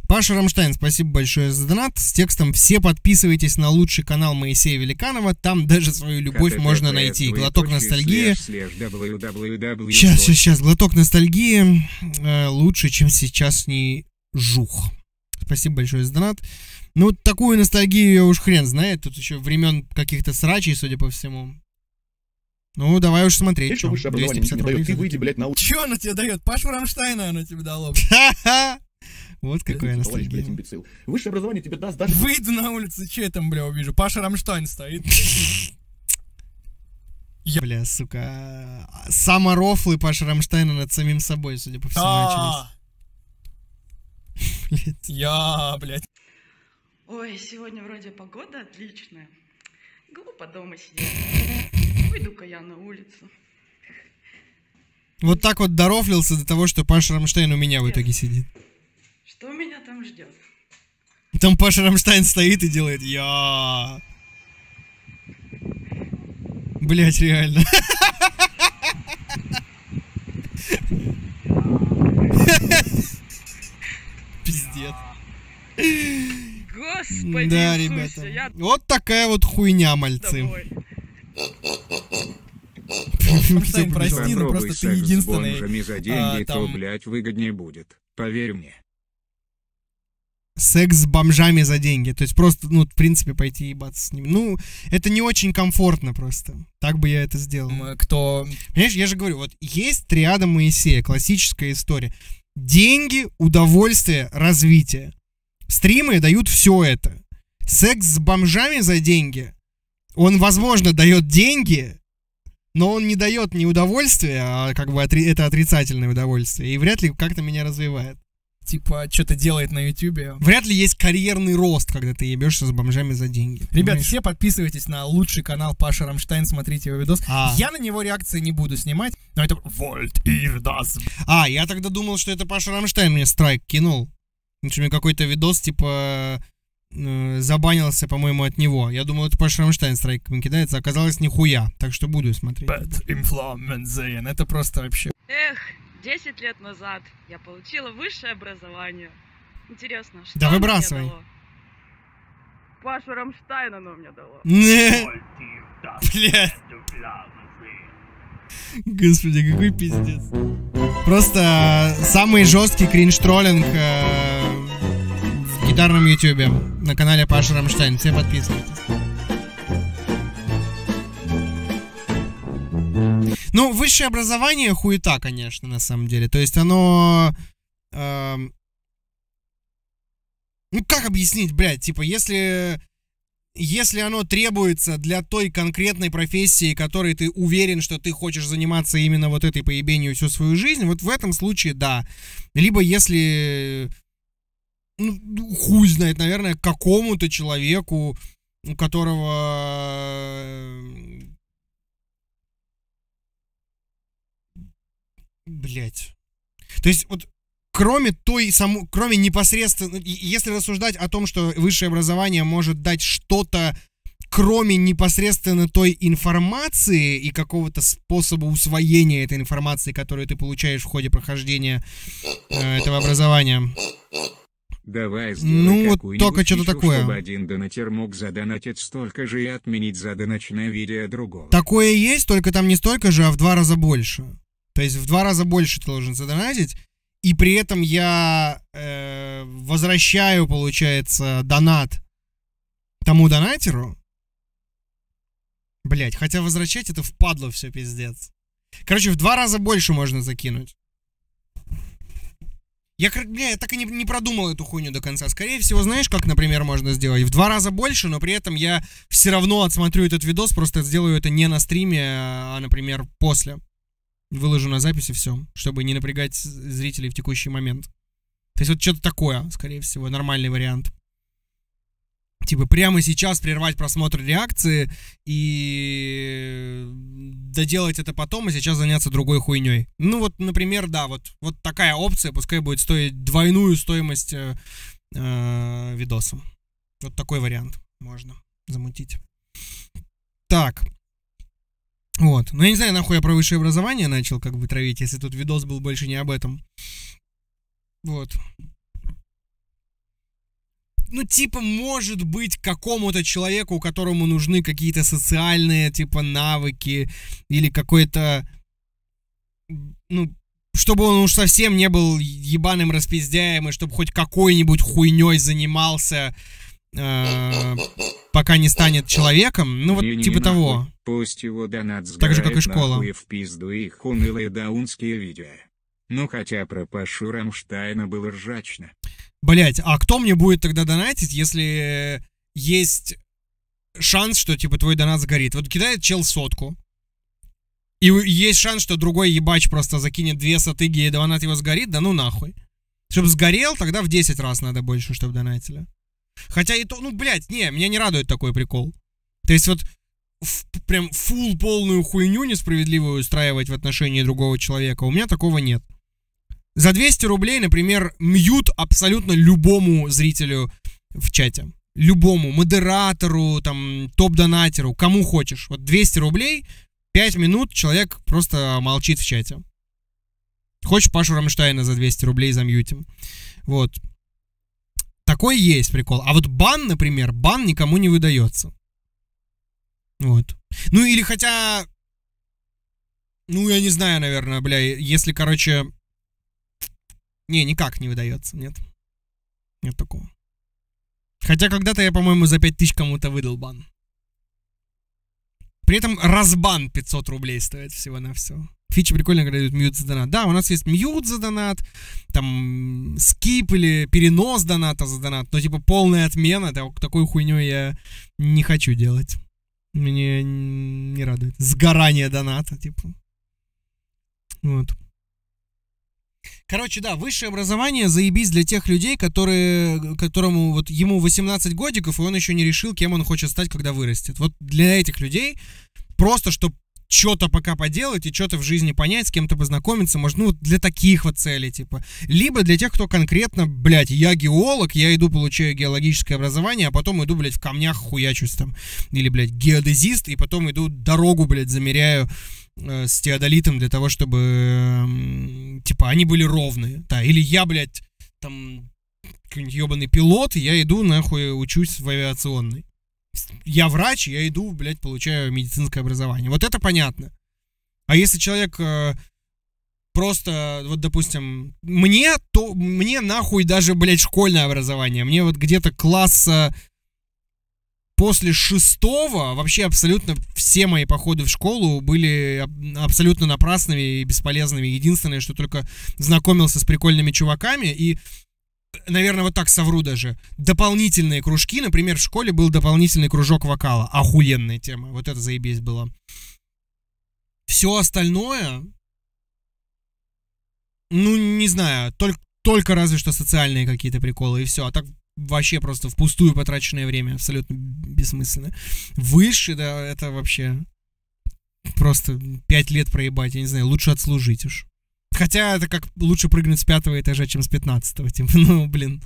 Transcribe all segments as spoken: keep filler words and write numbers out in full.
Паша Рамштайн, спасибо большое за донат. С текстом «Все подписывайтесь на лучший канал Моисея Великанова, там даже свою любовь можно найти». Глоток ностальгии. Сейчас, сейчас, сейчас. Глоток ностальгии э, лучше, чем сейчас не жух. Спасибо большое за донат. Ну, такую ностальгию я уж хрен знает. Тут еще времен каких-то срачей, судя по всему. Ну, давай уж смотреть. Что высшее образование не дает, ты выйди, блядь, на улицу. Че она тебе дает? Пашу Рамштайна она тебе дала. Вот какая ностальгия. Высшее образование тебе даст даже... Выйду на улицу, че я там, бля, увижу? Паша Рамштайн стоит. Бля, сука. Саморофлы Паша Рамштайна над самим собой, судя по всему, начались. Я, блядь. Ой, сегодня вроде погода отличная. Глупо дома сидеть. Выйду-ка я на улицу. Вот так вот дорофлился до того, что Паша Рамштайн у меня в итоге сидит. Что меня там ждет? Там Паша Рамштайн стоит и делает я. Блять, реально. Пиздец. Господи, да, Иисусе, ребята. Я... Вот такая вот хуйня, мальцы. Рамштайн, прости, но просто ты единственный. С бомжами за деньги, а, там... то, блядь, выгоднее будет. Поверь мне. Секс с бомжами за деньги. То есть просто, ну, в принципе, пойти ебаться с ними. Ну, это не очень комфортно просто. Так бы я это сделал. Кто... Понимаешь, я же говорю, вот есть триада Моисея, классическая история. Деньги, удовольствие, развитие. Стримы дают все это. Секс с бомжами за деньги. Он, возможно, дает деньги, но он не дает не удовольствия, а как бы отри- это отрицательное удовольствие. И вряд ли как-то меня развивает. Типа, что-то делает на ютубе. Вряд ли есть карьерный рост, когда ты ебешься с бомжами за деньги. Ребят, понимаешь? Все подписывайтесь на лучший канал Паша Рамштайн, смотрите его видос. А. Я на него реакции не буду снимать, но это Вольт Ирдас. А, я тогда думал, что это Паша Рамштайн мне страйк кинул. Потому что мне какой-то видос, типа, э, забанился, по-моему, от него. Я думал, это Паша Рамштайн страйк мне кидается, оказалось нихуя. Так что буду смотреть. Это просто вообще... Эх, десять лет назад я получила высшее образование. Интересно, что да оно выбрасывай. мне дало? Пашу Рамштайна оно мне дало. Блядь. Господи, какой пиздец. Просто самый жесткий кринж-троллинг э, в гитарном ютубе на канале Паша Рамштайн. Все подписывайтесь. Ну, высшее образование хуета, конечно, на самом деле. То есть оно... Э, ну, как объяснить, блядь? Типа, если... Если оно требуется для той конкретной профессии, которой ты уверен, что ты хочешь заниматься именно вот этой поебенью всю свою жизнь, вот в этом случае да. Либо если, ну, хуй знает, наверное, какому-то человеку, у которого... Блять. То есть вот... Кроме той самой, кроме непосредственно, если рассуждать о том, что высшее образование может дать что-то, кроме непосредственно той информации и какого-то способа усвоения этой информации, которую ты получаешь в ходе прохождения э, этого образования. Давай ну вот только что-то такое. Чтобы один донатер мог задонатить столько же и отменить задонатное видео другого. Такое есть, только там не столько же, а в два раза больше. То есть в два раза больше ты должен задонатить. И при этом я э, возвращаю, получается, донат тому донатеру. Блять, хотя возвращать это впадло все, пиздец. Короче, в два раза больше можно закинуть. Я, бля, я так и не, не продумал эту хуйню до конца. Скорее всего, знаешь, как, например, можно сделать? В два раза больше, но при этом я все равно отсмотрю этот видос, просто сделаю это не на стриме, а, например, после. Выложу на записи все, чтобы не напрягать зрителей в текущий момент. То есть вот что-то такое, скорее всего, нормальный вариант. Типа прямо сейчас прервать просмотр реакции и доделать это потом, а сейчас заняться другой хуйней. Ну вот, например, да, вот, вот такая опция, пускай будет стоить двойную стоимость э, э, видоса. Вот такой вариант можно замутить. Так. Вот. Ну, я не знаю, нахуй я про высшее образование начал как бы травить, если тут видос был больше не об этом. Вот. ну, типа, может быть, какому-то человеку, которому нужны какие-то социальные, типа, навыки или какой-то, ну, чтобы он уж совсем не был ебаным распиздяем, и чтобы хоть какой-нибудь хуйней занимался, э, пока не станет человеком. Ну, вот не, не, типа не того. Нахуй. Пусть его донат сгорает, так же, как и школа. В пизду их унылые даунские видео. Ну, хотя про Пашу Рамштайна было ржачно. Блять, а кто мне будет тогда донатить, если есть шанс, что, типа, твой донат сгорит? Вот кидает чел сотку. И есть шанс, что другой ебач просто закинет две сатыги, и донат его сгорит, да ну нахуй. Чтобы сгорел, тогда в десять раз надо больше, чтобы донатили. Хотя и то, ну, блядь, не, меня не радует такой прикол. То есть вот в, прям фул полную хуйню несправедливую устраивать в отношении другого человека, у меня такого нет. За двести рублей, например, мьют абсолютно любому зрителю в чате. Любому, модератору, там, топ-донатеру, кому хочешь. Вот двести рублей... Пять минут человек просто молчит в чате. Хочешь Пашу Рамштайна за двести рублей замьютим. Вот. Такой есть прикол. А вот бан, например, бан никому не выдается. Вот. Ну или хотя... Ну я не знаю, наверное, бля, если, короче... Не, никак не выдается, нет. Нет такого. Хотя когда-то я, по-моему, за пять тысяч кому-то выдал бан. При этом разбан пятьсот рублей стоит всего-навсего. Фича прикольно, когда идут мьют за донат. Да, у нас есть мьют за донат, там скип или перенос доната за донат, но типа полная отмена, такой хуйней я не хочу делать. Мне не радует. Сгорание доната, типа. Вот. Короче, да, высшее образование заебись для тех людей, которые, которому вот ему восемнадцать годиков, и он еще не решил, кем он хочет стать, когда вырастет. Вот для этих людей просто, чтобы что-то пока поделать и что-то в жизни понять, с кем-то познакомиться, может, ну, для таких вот целей, типа. Либо для тех, кто конкретно, блядь, я геолог, я иду, получаю геологическое образование, а потом иду, блядь, в камнях хуячусь там. Или, блядь, геодезист, и потом иду дорогу, блядь, замеряю э, с теодолитом для того, чтобы, э, типа, они были ровные. Да, или я, блядь, там, какой-нибудь ебаный пилот, и я иду, нахуй, учусь в авиационной. Я врач, я иду, блядь, получаю медицинское образование. Вот это понятно. А если человек э, просто, вот, допустим, мне, то мне нахуй даже, блядь, школьное образование. Мне вот где-то класса после шестого вообще абсолютно все мои походы в школу были абсолютно напрасными и бесполезными. Единственное, что только знакомился с прикольными чуваками и... Наверное, вот так совру даже. Дополнительные кружки. Например, в школе был дополнительный кружок вокала. Охуенная тема. Вот это заебись было. Все остальное... Ну, не знаю. Только, только разве что социальные какие-то приколы. И все. А так вообще просто впустую потраченное время. Абсолютно бессмысленно. Выше, да, это вообще... Просто пять лет проебать. Я не знаю, лучше отслужить уж. Хотя это как лучше прыгнуть с пятого этажа, чем с пятнадцатого. Типа, ну, блин.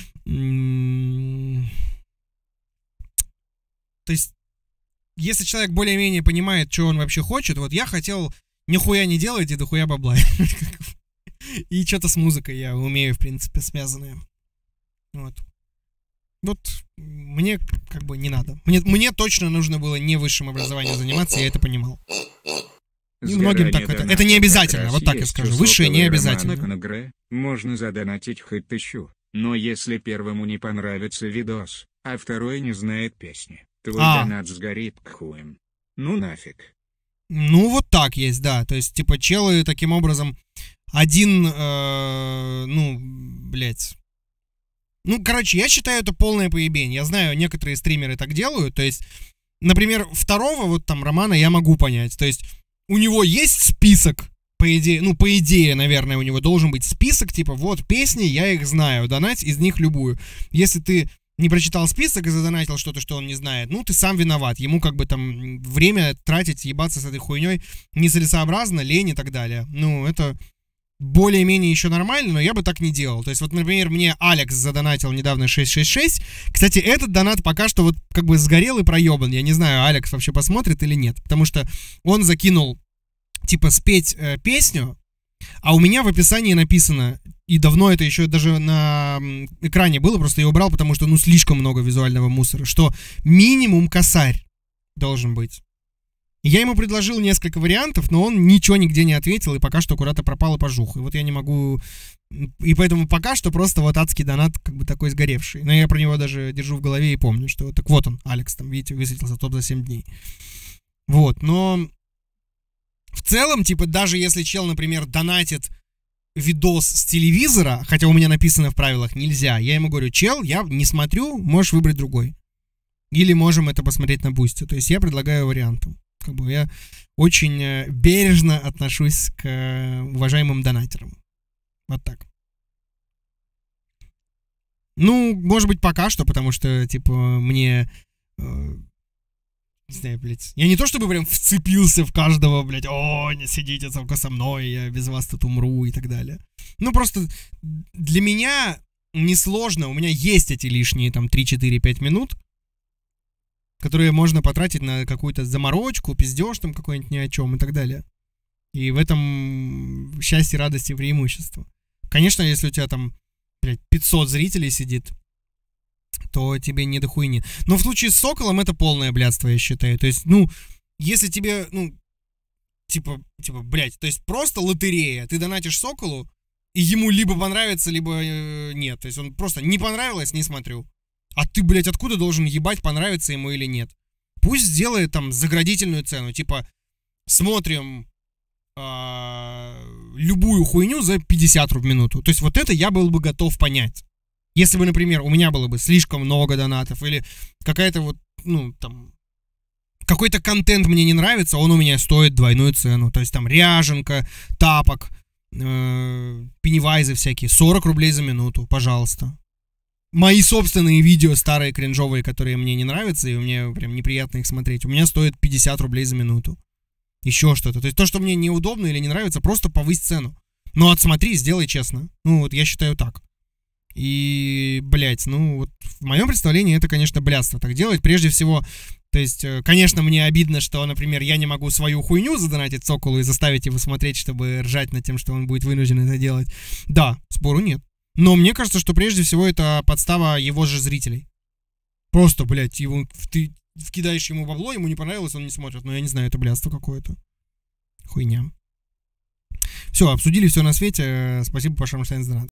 То есть, если человек более-менее понимает, что он вообще хочет, вот я хотел нихуя не делать и дохуя бабла. И что-то с музыкой я умею, в принципе, связанное. Вот. Вот мне как бы не надо. Мне, мне точно нужно было не высшим образованием заниматься, я это понимал. И многим так это. Это не обязательно, вот так я скажу. Высшее не обязательно. Можно задонатить хоть тысячу, но если первому не понравится видос, а второй не знает песни, твой а. донат сгорит к хуям. Ну нафиг. Ну вот так есть, да. То есть, типа, челы таким образом один, э, ну, блять. Ну, короче, я считаю, это полное поебень. Я знаю, некоторые стримеры так делают. То есть, например, второго вот там Романа я могу понять. То есть, у него есть список, по идее, ну, по идее, наверное, у него должен быть список, типа, вот песни, я их знаю, донать из них любую. Если ты не прочитал список и задонатил что-то, что он не знает, ну, ты сам виноват. Ему как бы там время тратить, ебаться с этой хуйней нецелесообразно, лень и так далее. Ну, это более-менее еще нормально, но я бы так не делал. То есть, вот, например, мне Алекс задонатил недавно шесть шесть шесть. Кстати, этот донат пока что вот как бы сгорел и проебан. Я не знаю, Алекс вообще посмотрит или нет. Потому что он закинул, типа, спеть э, песню, а у меня в описании написано, и давно это еще даже на экране было, просто я убрал, потому что, ну, слишком много визуального мусора, что минимум косарь должен быть. Я ему предложил несколько вариантов, но он ничего нигде не ответил, и пока что куда-то пропал и пожух. И вот я не могу... И поэтому пока что просто вот адский донат как бы такой сгоревший. Но я про него даже держу в голове и помню, что так вот он, Алекс, там, видите, высветился топ за семь дней. Вот, но... В целом, типа, даже если чел, например, донатит видос с телевизора, хотя у меня написано в правилах нельзя, я ему говорю, чел, я не смотрю, можешь выбрать другой. Или можем это посмотреть на Бусти. То есть я предлагаю варианты. Как бы я очень бережно отношусь к уважаемым донатерам. Вот так. Ну, может быть, пока что, потому что, типа, мне... Э, не знаю, блядь. Я не то чтобы прям вцепился в каждого, блядь, о, не сидите только со мной, я без вас тут умру и так далее. Ну, просто для меня несложно, у меня есть эти лишние, там, три-четыре-пять минут, которые можно потратить на какую-то заморочку, пиздеж там какой-нибудь ни о чем и так далее. И в этом счастье, радость и преимущество. Конечно, если у тебя там, блядь, пятьсот зрителей сидит, то тебе не до хуйни. Но в случае с Соколом это полное блядство, я считаю. То есть, ну, если тебе, ну, типа, типа, блядь, то есть просто лотерея. Ты донатишь Соколу, и ему либо понравится, либо э, нет. То есть он просто не понравилось, не смотрю. А ты, блядь, откуда должен ебать, понравится ему или нет? Пусть сделает там заградительную цену. Типа, смотрим э, любую хуйню за пятьдесят рублей в минуту. То есть вот это я был бы готов понять. Если бы, например, у меня было бы слишком много донатов, или какая-то вот, ну, там, какой-то контент мне не нравится, он у меня стоит двойную цену. То есть там ряженка, тапок, э, пеннивайзы всякие, сорок рублей за минуту, пожалуйста. Мои собственные видео, старые, кринжовые, которые мне не нравятся, и мне прям неприятно их смотреть, у меня стоит пятьдесят рублей за минуту. Еще что-то. То есть то, что мне неудобно или не нравится, просто повысь цену. Но отсмотри, сделай честно. Ну, вот я считаю так. И, блядь, ну, вот в моем представлении это, конечно, блядство так делать. Прежде всего, то есть, конечно, мне обидно, что, например, я не могу свою хуйню задонатить Соколу и заставить его смотреть, чтобы ржать над тем, что он будет вынужден это делать. Да, спору нет. Но мне кажется, что прежде всего это подстава его же зрителей. Просто, блядь, его, ты вкидаешь ему бабло, ему не понравилось, он не смотрит. Ну, я не знаю, это блядство какое-то. Хуйня. Все, обсудили все на свете. Спасибо, Паша Рамштайн, за донат.